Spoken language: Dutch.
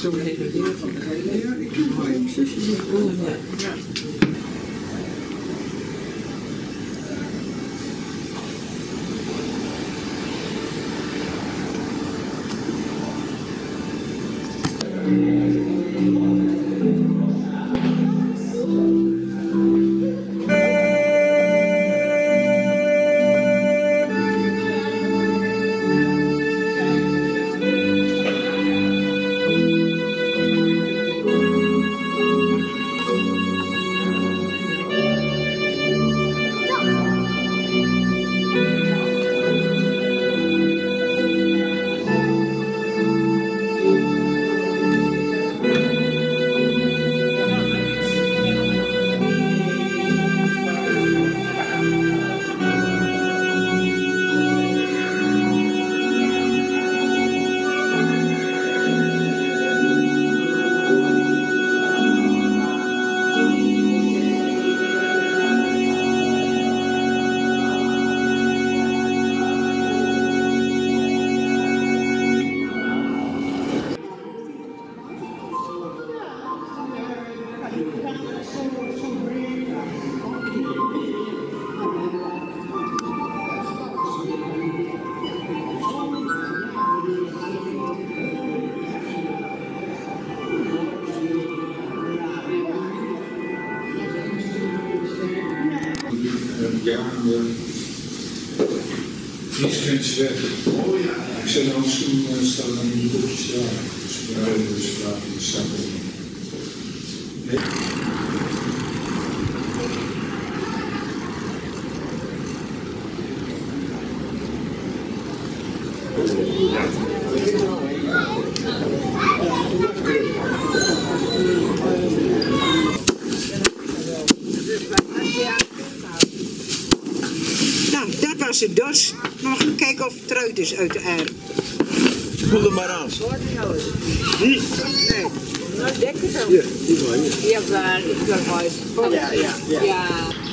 zo heen en weer van de hele. Ja, ik heb mijn zusje die Ja, Vriesgrens weg. Oh ja. Ik zei handschoen staan aan die boekjes daar. Dus ik ben dus vraag in de stad. Nou, dat was het dus. Nog even kijken of het eruit is uit de aarde. Voel er maar aan. Die? Nee. Nou, dekken zo. Hier, die van hier. Ja, waar ik wel uit. Ja.